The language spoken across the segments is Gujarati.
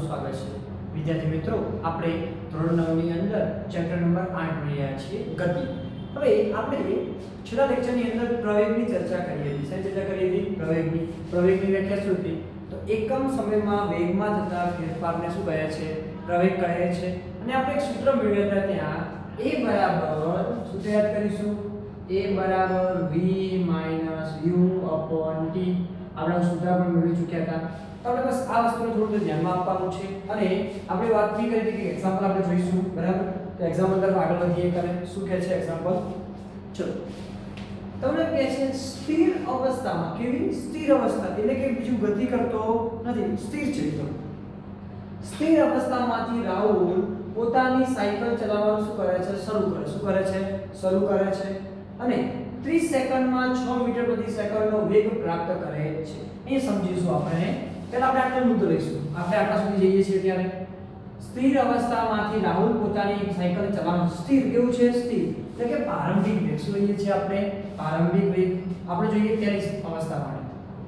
સ્વાગત છે વિદ્યાર્થી મિત્રો આપણે ધોરણ 9 ની અંદર ચેપ્ટર નંબર 8 ભણી રહ્યા છીએ ગતિ। હવે આપણે છેલ્લા લેક્ચરની અંદર પ્રવેગની ચર્ચા કરી હતી। શેની ચર્ચા કરી હતી? પ્રવેગની વ્યાખ્યા શું હતી? તો એકમ સમયમાં વેગમાં થતા ફેરફારને શું કહે છે? પ્રવેગ કહે છે। અને આપણે એક સૂત્ર મેળવ્યા હતા ત્યાં a બરાબર સૂત્ર યાદ કરીશું a બરાબર v - u/t આપણે સૂત્ર પણ મેળવી ચૂક્યા હતા। તો આપણે બસ આ વસ્તુને થોડું ધ્યાનમાં આપવાનું છે અને આપણે વાત કરી હતી કે એક્ઝામ્પલ આપણે જોઈશું બરાબર। તો એક્ઝામ્પલ તરફ આગળ વધીએ કરે શું કહે છે એક્ઝામ્પલ? ચલો તમને કહે છે સ્થિર અવસ્થામાં, કેવી સ્થિર અવસ્થા એટલે કે બીજું ગતિ કરતો નથી, સ્થિર છે તો સ્થિર અવસ્થામાંથી રાહુલ પોતાની સાયકલ ચલાવવાનું શું કરે છે? શરૂ કરે છે અને 30 સેકન્ડમાં 6 મીટર પ્રતિ સેકન્ડનો વેગ પ્રાપ્ત કરે છે। એ સમજીશું આપણે। પહેલા આપણે આટલો મુદ્દો લઈશું। આપણે આટલા સુધી જઈએ છીએ ત્યારે સ્થિર અવસ્થામાંથી રાહુલ પોતાની સાયકલ ચલાવવાનું સ્થિર કેવું છે? સ્થિર એટલે કે પ્રારંભિક વેગ શું લઈએ છીએ આપણે? પ્રારંભિક વેગ આપણે જોઈએ પહેલી અવસ્થા માટે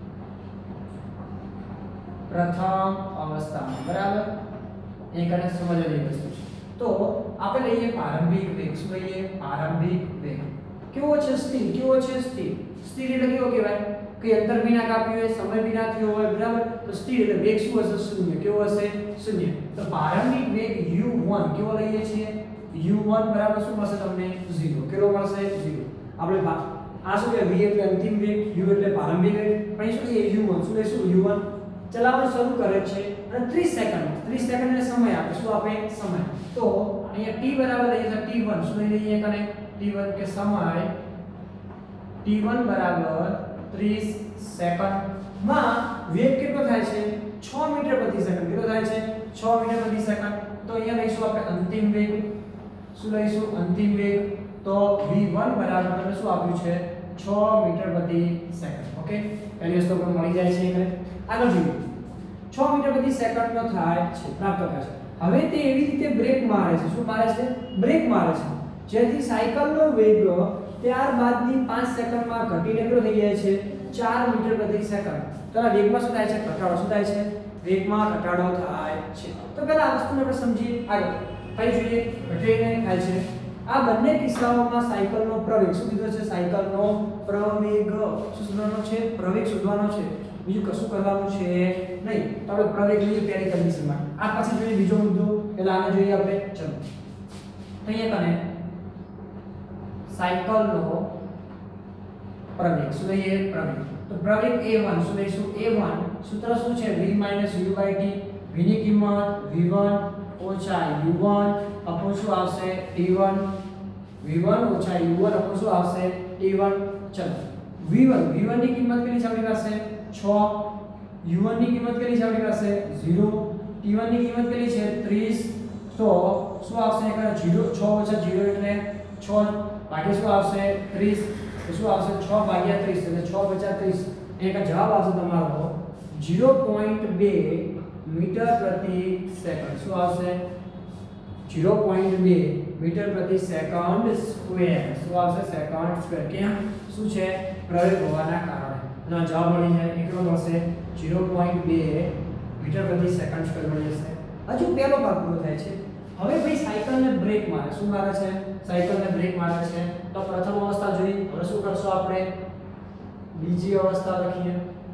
પ્રથમ અવસ્થામાં બરાબર। એ કને સમજવાની વસ્તુ છે। તો આપણે લઈએ પ્રારંભિક વેગ। શું લઈએ? પ્રારંભિક વેગ કેવો છે? સ્થિર। કેવો છે? સ્થિર। સ્થિર એટલે કેવો કહેવાય? કે અંતર વિના કાપ્યું હોય, સમય વિના થયો હોય બરાબર। તો સ્થિર એટલે વેગ શું હશે? શૂન્ય। કેવો હશે? શૂન્ય। તો પ્રારંભિક વેગ u1 કેવો લઈએ છીએ? u1 બરાબર શું મળશે તમને? 0। કેટલો મળશે? 0। આપણે આ શું કે v એટલે અંતિમ વેગ, u એટલે પ્રારંભિક વેગ, પણ શું છે u1 શું લેશું? u1 ચલાવવાનું શરૂ કરે છે અને 30 સેકન્ડ ને સમય આપે। શું આપે? સમય। તો અહીંયા t બરાબર લઈએ છે t1 શું લઈ લઈએ કને? t1 કે સમય t1 બરાબર 30 સેકન્ડમાં વેગ કેટલો થાય છે? 6 મીટર પ્રતિ સેકન્ડ। કેટલો થાય છે? 6 મીટર પ્રતિ સેકન્ડ। તો અહીંયા લઈશું આપણે અંતિમ વેગ। શું લઈશું? અંતિમ વેગ। તો v1 બરાબર તમને શું આપ્યું છે? 6 મીટર પ્રતિ સેકન્ડ। ઓકે, પહેલી વસ્તુ આપણને મળી જાય છે એટલે આગળ જોઈએ 6 મીટર પ્રતિ સેકન્ડનો થાય છે પ્રાપ્ત થાય છે। હવે તે એવી રીતે બ્રેક મારે છે। શું મારે છે? બ્રેક મારે છે જેથી સાયકલનો વેગ ત્યારબાદની 5 સેકન્ડમાં ઘટીને કેટલો થઈ જાય છે? 4 મીટર પ્રતિ સેકન્ડ। તો આ વેગમાં શું થાય છે? ઘટાડો। શું થાય છે? વેગમાં ઘટાડો થાય છે। તો પહેલા આ વસ્તુને આપણે સમજીએ આગળ ફરી જોઈએ ઘટીને થાય છે। આ બંને કિસ્સાઓમાં સાયકલનો પ્રવેગ શું કીધું છે? સાયકલનો પ્રવેગ શું શોધવાનો છે? પ્રવેગ શોધવાનો છે, બીજું કશું કરવાનું છે નહીં। તો આપણે પ્રવેગ લઈએ પહેલી કન્ડિશનમાં। આ પછી જોઈએ બીજો મુદ્દો, પહેલા આને જોઈએ આપણે। ચલો અહીંયા કને સાયકલનો પ્રવેગ શું લઈએ? પ્રવેગ। તો પ્રવેગ a1 શું લઈશું? a1 સૂત્ર શું છે? v - u/t। v ની કિંમત v1 - u1 અપોન શું આવશે? t1। v1 - u1 અપોન શું આવશે? t1। ચલો v1 ની કિંમત કેટલી છે આપણી પાસે? 6। u1 ની કિંમત કેટલી છે આપણી પાસે? 0। t1 ની કિંમત કેટલી છે? 30। તો શું આવશે? 0 6 - 0 એટલે 6 ભાગ્યા શું આવશે? 30। તો શું આવશે? 6 ભાગ્યા 30 એટલે 6 * 30 એક જવાબ આવશે તમારો 0.2 મીટર પ્રતિ સેકન્ડ। શું આવશે? 0.2 મીટર પ્રતિ સેકન્ડ સ્ક્વેર। શું આવશે? Second square. કેમ? શું છે? પ્રવેગ હોવાના કારણે એનો જવાબ મળી જાય। કેટલો મળશે? 0.2 મીટર પ્રતિ સેકન્ડ સ્ક્વેર મળી જશે। હજુ પહેલો ભાગ પૂરો થાય છે। હવે ભાઈ સાયકલને બ્રેક મારે। શું મારે છે? સાયકલને બ્રેક મારે છે। તો પ્રથમ અવસ્થા જોઈ। હવે શું કરશું આપણે? બીજી અવસ્થા લખીએ।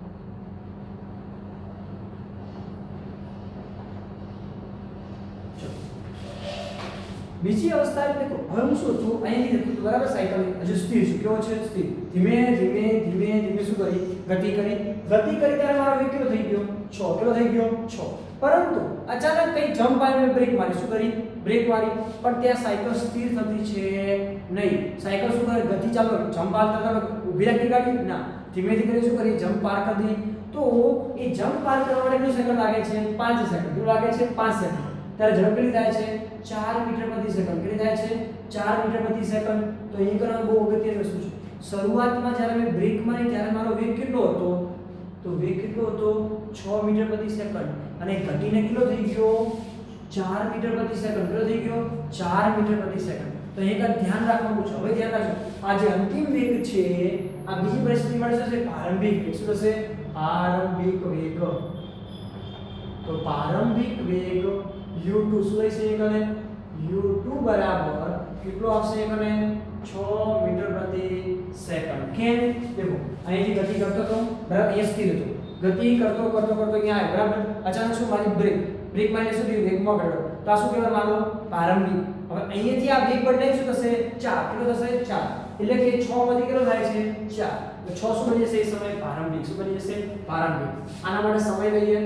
બીજી અવસ્થા એટલે હવે હું શું છું અહીંથી લખું બરાબર। સાયકલ હજુ સ્થિર છે। કેવો છે? સ્થિર। ધીમે ધીમે શું કરી? ગતિ કરી ત્યારે મારો વેગ કેટલો થઈ ગયો? 6। કેટલો થઈ ગયો? 6। પરંતુ અચાનક કઈ જમ્પ આવીને બ્રેક મારી। શું કરી? બ્રેક મારી, પણ ત્યાં સાયકલ સ્થિર થતી છે નહીં। સાયકલ શું કરે? ગતિ ચાલુ જમ્પ પાર કરતા ઊભી રાખી ગાડી ના, ધીમેથી કરી શું કરી? જમ્પ પાર કરી દી। તો એ જમ્પ પાર કરવા માટે કેટલો સેકન્ડ લાગે છે? 5 સેકન્ડ। કેટલું લાગે છે? 5 સેકન્ડ। ત્યારે ઝડપ કેટલી થાય છે? 4 મીટર પ્રતિ સેકન્ડ। કેટલી થાય છે? 4 મીટર પ્રતિ સેકન્ડ। તો એ કરવાનું બહુ અગત્યની વસ્તુ છે। શરૂઆતમાં જ્યારે મેં બ્રેક મારી ત્યારે મારો વેગ કેટલો હતો? તો વેગ કેટલો હતો? 6 મીટર પ્રતિ સેકન્ડ અને ઘટીને કેટલો થઈ ગયો? 4 મીટર પ્રતિ સેકન્ડ। કેટલો થઈ ગયો? 4 મીટર પ્રતિ સેકન્ડ। તો એક ધ્યાન રાખવાનું છે। હવે ધ્યાન રાખજો આ જે અંતિમ વેગ છે આ બીજી પરિસ્થિતિમાં થશે પ્રારંભિક વેગ। શું થશે? પ્રારંભિક વેગ। તો પ્રારંભિક વેગ u2 શું હશે કને u2 બરાબર કેટલો આવશે કને 6 મીટર પ્રતિ સેકન્ડ કેમ દેખો અહીંથી ગતિ કરતો તો બરાબર અહીંયા સ્થિર હતો ગતિ કરતો અહીંયા આવ્યો બરાબર અચાનક શું મારી બ્રેક મારીને શું થયું વેગમાં ગયો તો આ શું કહેવાય માનો પ્રારંભિક હવે અહીંયાથી આ વેગ બદલાય શું થશે 4 કેટલો થશે 4 એટલે કે 6 માંથી કેટલો થાય છે 4 તો 6 શું બની જશે એ સમય પ્રારંભિક શું બની જશે પ્રારંભિક આના માટે સમય લઈએ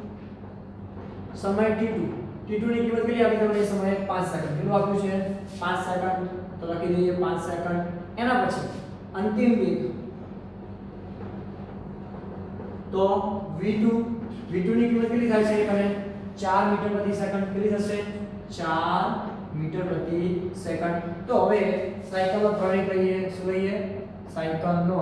સમય t2 ની કિંમત કેટલી આપી તમને સમય 5 સેકન્ડ કેટલું આપ્યું છે 5 સેકન્ડ તો લખી દઈએ 5 સેકન્ડ એના પછી અંતિમ વેગ તો v2 ની કિંમત કેટલી થાય છે કને 4 મીટર પ્રતિ સેકન્ડ કેટલી થશે 4 મીટર પ્રતિ સેકન્ડ તો હવે સાયકલનો પ્રવેગ લઈએ શું લઈએ સાયકલનો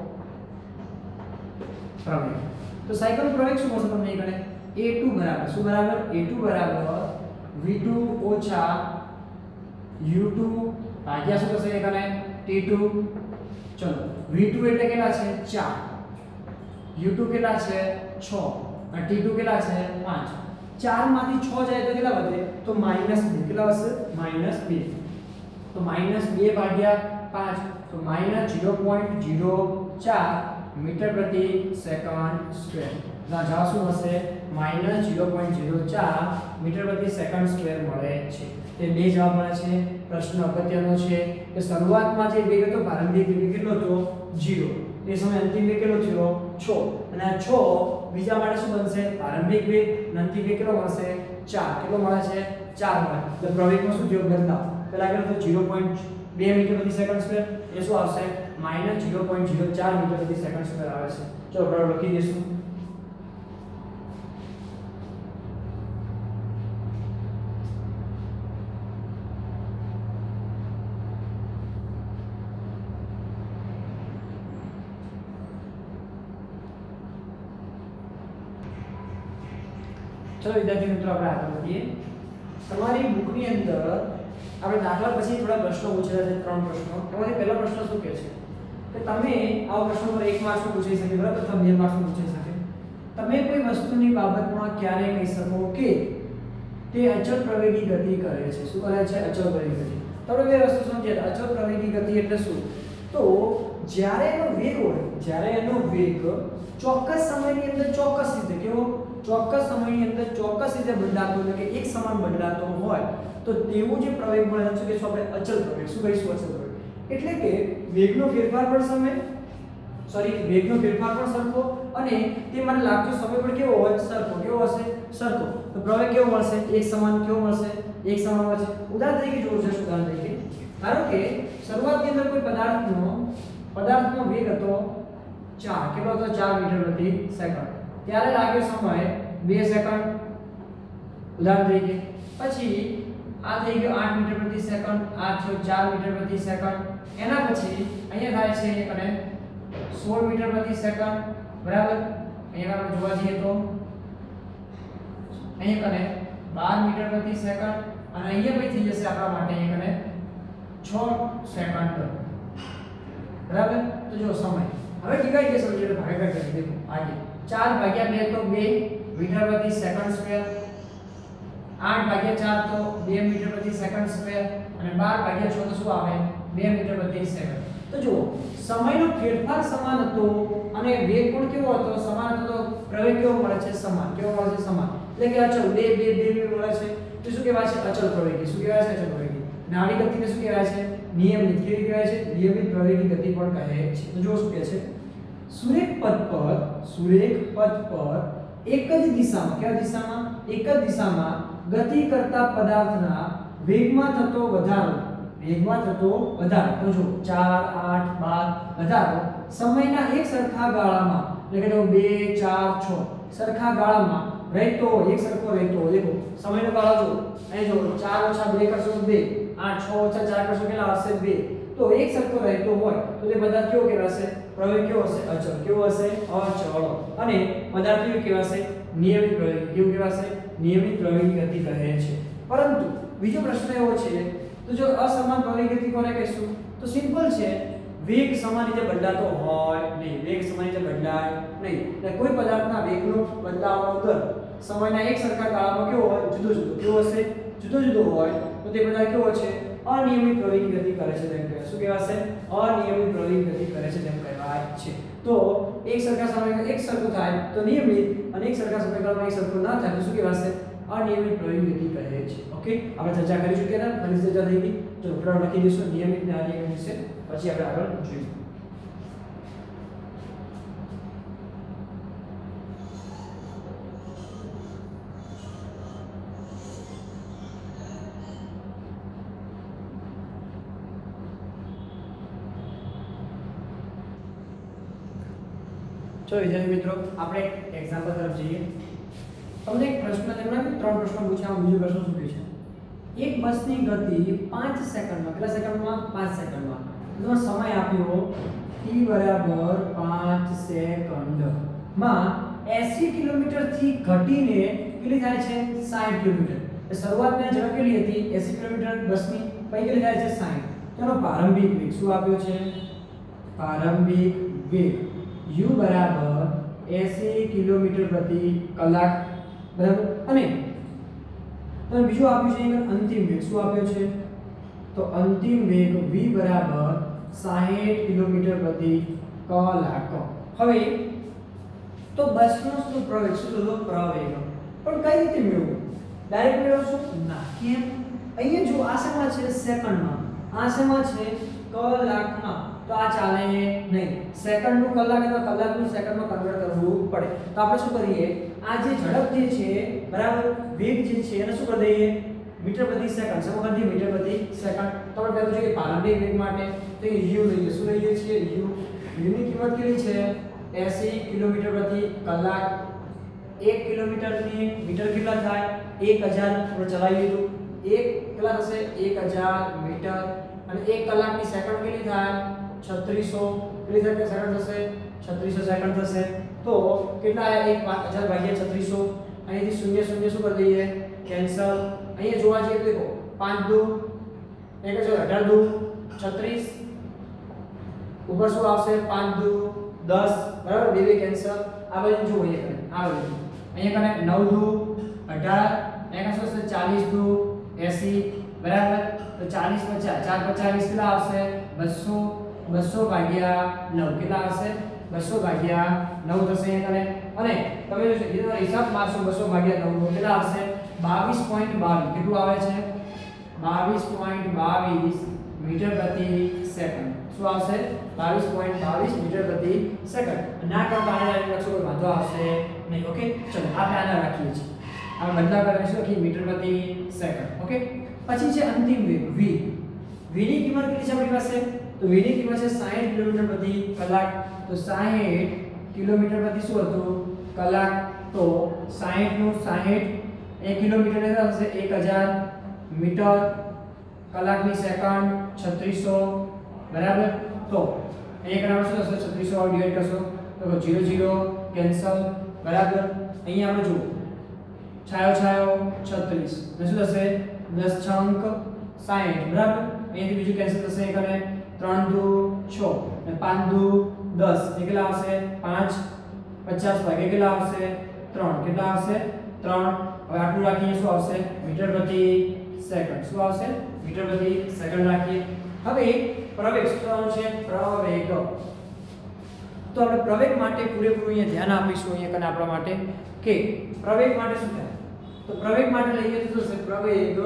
પ્રવેગ તો સાયકલનો પ્રવેગ શું મળશે તમને કને a2 બરાબર શું બરાબર a2 બરાબર v2 ઓછા u2 ભાગ્યા શું થશે કને t2 ચલો v2 એટલે કેટલા છે 4 u2 કેટલા છે 6 અને t2 કેટલા છે 5 4 માંથી 6 જાય તો કેટલા વધે તો -2 કેટલા વધશે -2 તો -2 ભાગ્યા 5 તો -0.04 મીટર પ્રતિ સેકન્ડ સ્ક્વેર ના જવાબ શું હશે -0.04 મીટર પ્રતિ સેકન્ડ સ્ક્વેર મળે છે તે બે જવાબ મળે છે પ્રશ્ન અગત્યનો છે કે શરૂઆતમાં જે વેગ હતો પ્રારંભિક વેગ કેટલો હતો 0 તે સમય અંતિમ વેગ કેટલો થયો 6 અને આ 6 બીજા માટે શું બનશે પ્રારંભિક વેગ અને અંતિમ વેગ કેટલો મળશે 4 કેટલો મળે છે 4 મળે તો પ્રવેગમાં શું થયો બદલાવ પહેલા કેટલો તો 0.2 મીટર પ્રતિ સેકન્ડ સ્ક્વેર એ શું આવશે -0.04 મીટર પ્રતિ સેકન્ડ સ્ક્વેર આવે છે ચલો બરાબર લખી દઈશું चलो विद्यार्थी मित्रों આપણે આગળ વધીએ તમારી બુકની અંદર આપણે દાખલા પછી થોડા પ્રશ્નો પૂછેલા છે ત્રણ પ્રશ્નો એમાંથી પહેલો પ્રશ્ન શું કહે છે કે તમે આ પ્રશ્નો પર 1 માર્ક્સ પૂછી શકે બરાબર અથવા 2 માર્ક્સ પૂછી શકે તમે કોઈ વસ્તુની બાબતમાં ક્યારે કહી શકો કે તે અચળ પ્રવેગી ગતિ કરે છે શું કરે છે અચળ પ્રવેગી ગતિ તો આપણે બે વસ્તુ સમજીએ અચળ પ્રવેગી ગતિ એટલે શું તો જ્યારે એનો વેગ ચોક્કસ સમયની અંદર ચોક્કસ રીતે કેવો ચોક્કસ સમયની અંદર ચોક્કસ રીતે બદલાતો એટલે કે એક સમાન બદલાતો હોય તો તેવું જે પ્રવેગ મળે છે કે આપણે અચળ પ્રવેગ શું કહીશું અચળ પ્રવેગ એટલે કે વેગનો ફેરફાર પણ વેગનો ફેરફાર પણ સરખો અને તે મને લાગતો સમય પણ કેવો હોય સરખો કેવો હશે સરખો તો પ્રવેગ કેવો મળશે એક સમાન કેવો મળશે એક સમાન મળશે ઉદાહરણ તરીકે જોવું છે ઉદાહરણ તરીકે ધારો કે શરૂઆતની અંદર કોઈ પદાર્થનો વેગ હતો 4 કેટલો હતો 4 મીટર પ્રતિ સેકન્ડ ત્યારે લાગ્યો સમય 2 સેકન્ડ ઉદાહરણ તરીકે પછી આ થઈ ગયો 8 મીટર પ્રતિ સેકન્ડ આ થયો 4 મીટર પ્રતિ સેકન્ડ એના પછી અહીંયા થાય છે અને 16 મીટર પ્રતિ સેકન્ડ બરાબર અહીંયા આપણે જોવા જઈએ તો અહીંયા કને 12 મીટર પ્રતિ સેકન્ડ અને અહીંયા પછી થઈ જશે આપણા માટે અહીંયા કને 6 સેકન્ડ બરાબર તો જો સમય હવે ડિવાઇડ કે સમજીએ તો ભાગાકાર કરી દેખો આગે 4 ભાગ્યા 2 તો 2 મીટર પ્રતિ સેકન્ડ સ્ક્વેર 8 ભાગ્યા 4 તો 2 મીટર પ્રતિ સેકન્ડ સ્ક્વેર અને 12 ભાગ્યા 6 તો શું આવે 2 મીટર પ્રતિ સેકન્ડ તો જો સમયનો ફેરફાર સમાન હતો અને વેગ પણ કેવો હતો સમાન હતો તો પ્રવેગ કેવો મળે છે સમાન કેવો મળે છે સમાન એટલે કે અચળ 2 મળે છે તો શું કહેવાય છે અચળ પ્રવેગી શું કહેવાય છે અચળ પ્રવેગી નાની ગતિને શું કહેવાય છે નિયમિત કેવી કહેવાય છે નિયમિત પ્રવેગી ગતિ પણ કહે છે તો જો શું કહે છે સુરેખ પથ પર એક જ દિશામાં કયા દિશામાં એક જ દિશામાં ગતિ કરતા પદાર્થના વેગમાં થતો વધારો તો જો 4 8 12 વધારો સમયના એક સરખા ગાળામાં એટલે કે 2 4 6 સરખા ગાળામાં રહેતો એક સરખો રહેતો દેખો સમયનો ગાળો જો અહીં જો 4 ઓછા 2 કરશો 2 8 6 ઓછા 4 કરશો કેટલા આવશે 2 તો એક સરખો રહેતો હોય તો તે પદાર્થ કેવો કહેવાશે પ્રવેગ કેવો હશે અચળ કેવો હશે અચળ અને પદાર્થ કેવો કહેવાશે નિયમિત પ્રવેગી કેવું કહેવાશે નિયમિત પ્રવેગી ગતિ કહે છે પરંતુ બીજો પ્રશ્ન એવો છે તો જો અસમાન પ્રવેગી ગતિ કોને કહીશું તો સિમ્પલ છે વેગ સમાન રીતે બદલાતો હોય નહીં વેગ સમાન રીતે બદલાય નહીં એટલે કોઈ પદાર્થના વેગનો બદલાવનો દર સમયના એક સરખા ગાળામાં કેવો હોય જુદો જુદો કેવો હશે જુદો જુદો હોય તો તે બધા કેવો છે અનિયમિત પ્રવેગી ગતિ કરે છે તેમ કહેવાય શું કહેવાશે અનિયમિત પ્રવેગી ગતિ કરે છે તેમ કહેવાય છે તો એક સરખા સમયમાં એક સરખું થાય તો નિયમિત અને એક સરખા સમયગાળામાં એક સરખું ના થાય તો શું કહેવાશે અનિયમિત પ્રવેગી ગતિ કહે છે ઓકે આપણે ચર્ચા કરી ચૂક્યા હતા ફરી ચર્ચા થઈ ગઈ તો ફટાફટ લખી દઈશું નિયમિત અને અનિયમિત વિશે પછી આપણે આગળ જોઈશું તો વિદ્યાર્થી મિત્રો આપણે એક એક્ઝામ્પલ તરફ જઈએ તમને એક પ્રશ્ન તેમણે ત્રણ પ્રશ્નો પૂછ્યા બીજો પ્રશ્ન શું કહે છે એક બસની ગતિ 5 સેકન્ડમાં કેટલા સેકન્ડમાં 5 સેકન્ડમાં તેનો સમય આપ્યો t બરાબર 5 સેકન્ડ માં 80 કિલોમીટર થી ઘટીને કેટલી થાય છે 60 કિલોમીટર એ શરૂઆતમાં ઝડપ કેટલી હતી 80 કિલોમીટર બસની પછી કેટલી થાય છે 60 તેનો પ્રારંભિક વેગ શું આપ્યો છે પ્રારંભિક વેગ u બરાબર 80 કિલોમીટર પ્રતિ કલાક બરાબર અને તો બીજું આપ્યું છે અહીંયા અંતિમ વેગ શું આપ્યો છે તો અંતિમ વેગ v બરાબર 60 કિલોમીટર પ્રતિ કલાક હવે તો બસનો શું પ્રવેગ શું તો પ્રવેગ પણ કઈ રીતે મેળવવું ડાયરેક્ટ મેળવશું ના કેમ અહીંયા જો આ શેમાં છે સેકન્ડમાં આ શેમાં છે કલાકમાં તો આ ચાલે નહીં સેકન્ડ નું કલાક એટલે કલાકનું સેકન્ડમાં કન્વર્ટ કરવું પડે તો આપણે શું કરીએ આ જે ઝડપ જે છે બરાબર વેગ જે છે એને શું કરી દઈએ મીટર પ્રતિ સેકન્ડ શેમાં કરી દઈએ મીટર પ્રતિ સેકન્ડ તો આપણે પહેલું જોઈએ પ્રારંભિક વેગ માટે તો u લઈએ શું લઈએ છીએ u ની કિંમત કેટલી છે 80 કિલોમીટર પ્રતિ કલાક 1 કિલોમીટરની મીટર કેટલા થાય 1000 આપણે ચલાવીએ તો 1 કેટલા થશે 1000 મીટર અને 1 કલાકની સેકન્ડ કેટલી થાય 3600 કેટલી થાય સેકન્ડ થશે 3600 સેકન્ડ થશે તો કેટલા આયા 1000 ભાગ્યા 3600 અહીંથી 0 0 શું કરી દઈએ કેન્સલ અહીંયા જોવા જઈએ તો દેખો 5 દુ 1018 દુ 36 ઉપર શું આવશે 5 દુ 10 બરાબર બે બે કેન્સલ આ બાજુ જો અહીંયા કરે આ બાજુ અહીંયા કરે 9 દુ 18 અહીંયા શું થશે 40 દુ 80 બરાબર તો 40 50 4 50 કેટલા આવશે 200 200 ભાગ્યા 9 કેટલા આવશે 200 ભાગ્યા 9 થશે અહીંયા અને તમે જો એનો હિસાબ મારશો 200 ભાગ્યા 9 કેટલા આવશે 22.22 કેટલું આવે છે 22.22 મીટર પ્રતિ સેકન્ડ શું આવશે 22.22 મીટર પ્રતિ સેકન્ડ ના કામ પાણી લખશો કોઈ વાંધો આવશે નહીં ઓકે ચલો આપણે આના રાખીએ છીએ આપણે બદલાવ કરીશું કે મીટર પ્રતિ સેકન્ડ ઓકે પછી છે અંતિમ વેગ v v ની કિંમત કેટલી છે આપણી પાસે તો v ની કિંમત છે 60 કિલોમીટર પ્રતિ કલાક તો 60 કિલોમીટર પ્રતિ શું હતું કલાક તો 60 નું 60 1 કિલોમીટર એટલે થશે 1000 મીટર કલાકની સેકન્ડ 3600 બરાબર તો અહીંયા કરાવશો તો 3600 ડિવાઇડ કરશો તો 0 0 કેન્સલ બરાબર અહીંયા આપણે જુઓ છાયો છાયો 36 ને શું થશે 10 છંક 60 બરાબર અહીંથી બીજું કેન્સલ થશે એકને 3 દુ 6 અને 5 દુ 10 એ કેટલા આવશે 5 50 ભાગ્યા કેટલા આવશે 3 કેટલા આવશે 3 હવે આટલું રાખીએ શું આવશે મીટર પ્રતિ સેકન્ડ શું આવશે મીટર પ્રતિ સેકન્ડ રાખીએ હવે પ્રવેગ શું છે પ્રવેગ તો આપણે પ્રવેગ માટે પૂરેપૂરું અહીંયા ધ્યાન આપીશું અહીંયા કને આપણા માટે કે પ્રવેગ માટે શું થાય તો પ્રવેગ માટે લઈએ તો શું છે પ્રવેગ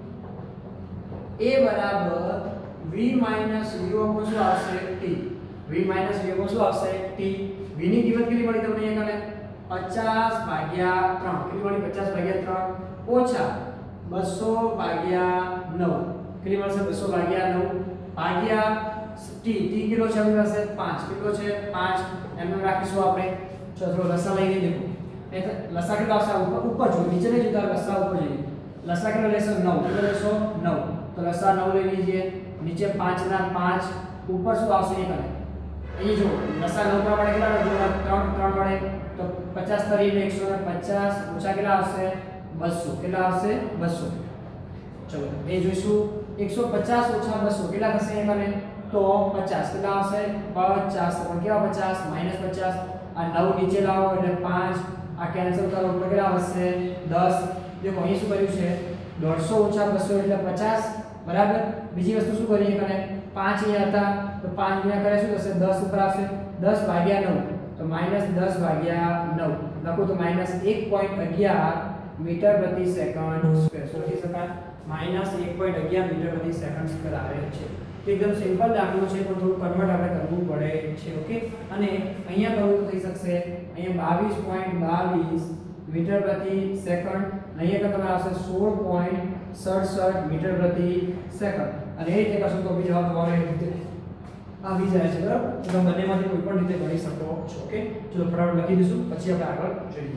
a બરાબર v માઈનસ v ઉપર શું આવશે t v માઈનસ v ઉપર શું આવશે t v ની કિંમત કેટલી મળી તમને અહીંયા કને 50 ભાગ્યા 3 કેટલી મળી 50 ભાગ્યા 3 ઓછા 200 ભાગ્યા 9 કેટલી મળશે 200 ભાગ્યા 9 ભાગ્યા t t કિલો છે આપણી પાસે 5 કેટલો છે 5 એમને રાખીશું આપણે ચલો લસા લઈને દેખો એ લસા કેટલો આવશે ઉપર જો નીચે નહીં જોતા લસા ઉપર જઈએ લસા કેટલો લેશો 9 કેટલો લેશો 9 તો લસા 9 લઈ લીજીએ નીચે 5 ના 5 ઉપર શું આવશે એ કરે અહીં જો લસા 9 પ્રમાણે કેટલા 3 વડે તો 50 તરીને 150 ઓછા કેટલા આવશે 200 કેટલા આવશે 200 ચલો એ જોઈશું 150 ઓછા 200 કેટલા થશે એ કરે તો 50 કેટલા આવશે 50 પણ કેવા 50 -50 આ 9 નીચે લાવો એટલે 5 આ કેન્સલ કરો એટલે કેટલા આવશે 10 देखो અહીં શું કર્યું છે 150 ઓછા 200 એટલે 50 બરાબર બીજી વસ્તુ શું કરીએ કને 5 અહીંયા હતા તો 5 ગુણ્યા કરે શું થશે 10 ઉપર આવશે 10 ભાગ્યા 9 તો -10 ભાગ્યા 9 લખો તો -1.11 મીટર પ્રતિ સેકન્ડ સ્ક્વેર શું લખી શકાય -1.11 મીટર પ્રતિ સેકન્ડ સ્ક્વેર આવે છે એકદમ સિમ્પલ દાખલો છે પણ થોડું કન્વર્ટ આપણે કરવું પડે છે ઓકે અને અહીંયા કરવું તો થઈ શકશે અહીંયા 22.22 મીટર પ્રતિ સેકન્ડ અહીંયા તમારે આવશે 16.67 મીટર પ્રતિ સેકન્ડ અને એ રીતે કરશો તો બી જવાબ તમારો એ રીતે આવી જાય છે બરાબર તો તમે બંનેમાંથી કોઈ પણ રીતે ગણી શકો છો ઓકે ચલો ફટાફટ લખી દઈશું પછી આપણે આગળ જોઈએ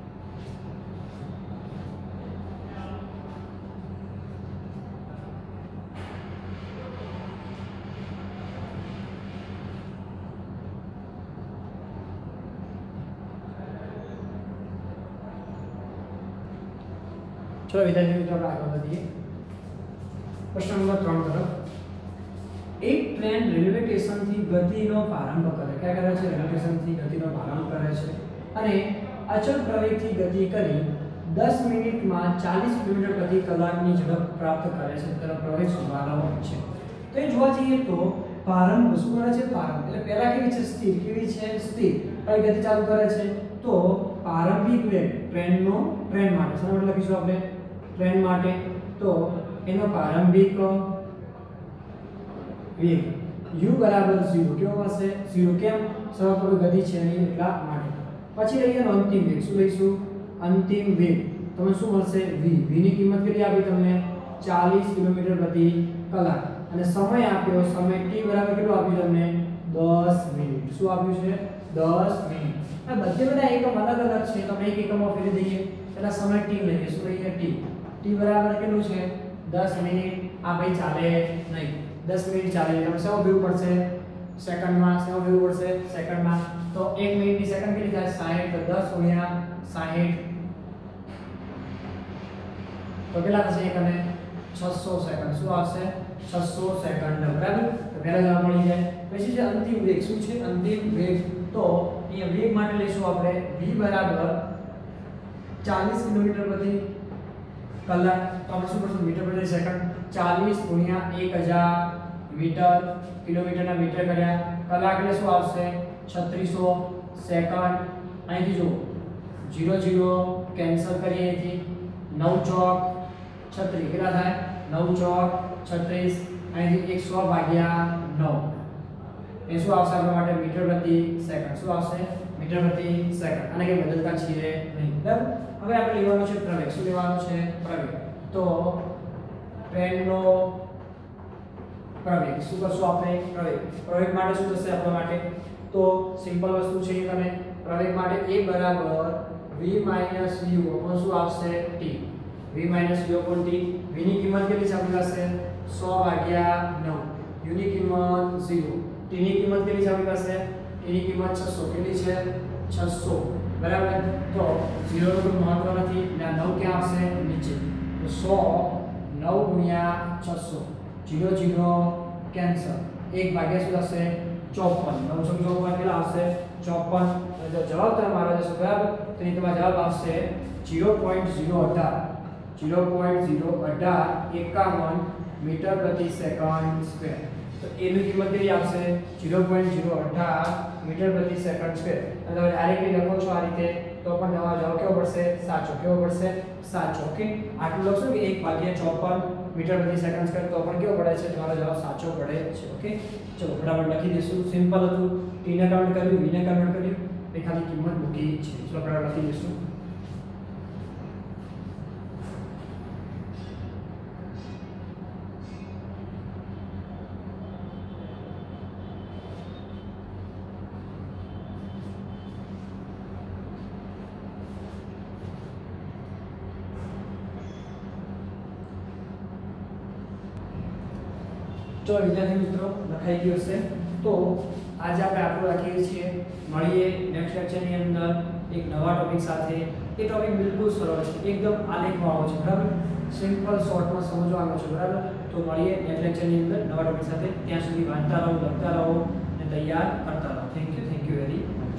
चलो विद्यार्थी मित्रों આપણે આગળ વધીએ પ્રશ્ન નંબર 3 તરફ એક ટ્રેન રેલવે સ્ટેશનથી ગતિનો પ્રારંભ કરે क्या કરે છે રેલવે સ્ટેશનથી ગતિનો પ્રારંભ કરે છે અને અચળ પ્રવેગથી ગતિ કરી 10 મિનિટમાં 40 કિલોમીટર પ્રતિ કલાકની ઝડપ પ્રાપ્ત કરે છે તેનો પ્રવેગ શોધવાનો છે તો એ જોવા જઈએ તો પ્રારંભ શું કરે છે પ્રારંભ એટલે પહેલા કેવી છે સ્થિર કેવી છે સ્થિર પછી ગતિ ચાલુ કરે છે તો પ્રારંભિક વેગ ટ્રેન માટે શું લખીશું આપણે ट्रेन માટે તો એનો પ્રારંભિક વેગ u બરાબર 0 કેવો હશે 0 કેમ સૌપ્રથમ ગતિ છે નહીં એટલા માટે પછી લઈએ અંતિમ વેગ શું લઈશું અંતિમ વેગ તમને શું મળશે v ની કિંમત કેટલી આપી તમને 40 કિલોમીટર પ્રતિ કલાક અને સમય આપ્યો સમય t બરાબર કેટલો આપ્યો તમને 10 મિનિટ શું આપ્યું છે 10 મિનિટ આ બધા એકમ અલગ અલગ છે તો એક એકમમાં ફેરવી દઈએ એટલે સમય t લઈએ શું લઈએ t બરાબર કેટલું છે 10 મિનિટ આ ભાઈ ચાલે નહીં 10 મિનિટ ચાલે એટલે શું ભરવું પડશે સેકન્ડમાં શું ભરવું પડશે સેકન્ડમાં તો 1 મિનિટની સેકન્ડ કેટલી થાય 60 તો 10 ગુણ્યા 60 તો કેટલા થશે એકને 600 સેકન્ડ શું આવશે 600 સેકન્ડ બરાબર તો પહેલા જવાબ મળી જાય પછી જે અંતિમ વેગ શું છે અંતિમ વેગ તો અહીંયા વેગ માટે લઈશું આપણે v બરાબર 40 કિલોમીટર પ્રતિ કલાક તો આપણે શું કરશું મીટર પ્રતિ સેકન્ડ 40 ગુણ્યા 1000 મીટર કિલોમીટરના મીટર કર્યા કલાક એટલે શું આવશે 3600 સેકન્ડ અહીંથી જો 0 કેન્સલ કરીએ અહીંથી 9 ચોક 36 કેટલા થાય 9 ચોક 36 અહીંથી 100 ભાગ્યા 9 એ શું આવશે આપણા માટે મીટર પ્રતિ સેકન્ડ શું આવશે મીટર પ્રતિ સેકન્ડ આને કે બદલતા છીએ નહીં બરાબર હવે આપણે લેવાનું છે પ્રવેગ શું લેવાનું છે પ્રવેગ તો ટ્રેનનો પ્રવેગ શું કરશું આપણે પ્રવેગ માટે શું થશે આપણા માટે તો સિમ્પલ વસ્તુ છે તમે પ્રવેગ માટે a બરાબર v u upon શું આવશે t v u upon t v ની કિંમત કેટલી છે આપણી પાસે 100 ભાગ્યા 9 u ની કિંમત 0 t ની કિંમત કેટલી છે આપણી પાસે t ની કિંમત 600 કેટલી છે 600 બરાબર તો 0 નું મહત્વ નથી એટલે 9 ક્યાં આવશે નીચે તો 100 9 ગુણ્યા 600 0 કેન્સલ 1 ભાગ્યા શું થશે 54 954 કેટલા આવશે 54 જો જવાબ તમે મારો જશો બરાબર તો એ તમારો જવાબ આવશે 0.018 મીટર પ્રતિ સેકન્ડ સ્ક્વેર તો એની કિંમત કેટલી આવશે 0.018 મીટર પ્રતિ સેકન્ડ સ્ક્વેર અને તમે ડાયરેક્ટલી લખો છો આ રીતે તો પણ તમારો જવાબ કેવો પડશે સાચો કેવો પડશે સાચો ઓકે આટલું લખશો કે 1/54 મીટર પ્રતિ સેકન્ડ સ્ક્વેર તો પણ કેવો પડે છે તમારો જવાબ સાચો પડે છે ઓકે ચલો ફટાફટ લખી દઈશું સિમ્પલ હતું t ને કન્વર્ટ કર્યું v ને કન્વર્ટ કર્યું એ ખાલી કિંમત મૂકી છે ચલો ફટાફટ લખી દઈશું તો વિદ્યાર્થી મિત્રો લખાઈ ગયું હશે તો આજે આપણે આટલું રાખીએ છીએ મળીએ નેક્સ્ટ લેક્ચરની અંદર એક નવા ટોપિક સાથે એ ટોપિક બિલકુલ સરળ છે એકદમ આલેખવાળો છે બરાબર સિમ્પલ શોર્ટમાં સમજવાનો છે બરાબર તો મળીએ નેક્સ્ટ લેક્ચરની અંદર નવા ટોપિક સાથે ત્યાં સુધી વાંચતા રહો લખતા રહો અને તૈયાર કરતા રહો થેન્ક યુ વેરી મચ